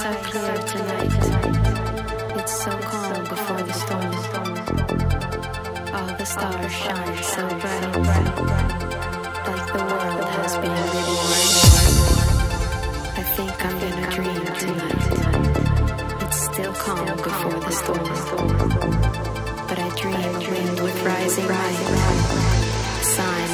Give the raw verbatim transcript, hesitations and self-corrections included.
so clear tonight. It's so calm before the storm. All the stars shine so bright, like the world has been reborn. I think I'm gonna dream tonight. It's still calm before the storm, but I dream wind with rising light, sign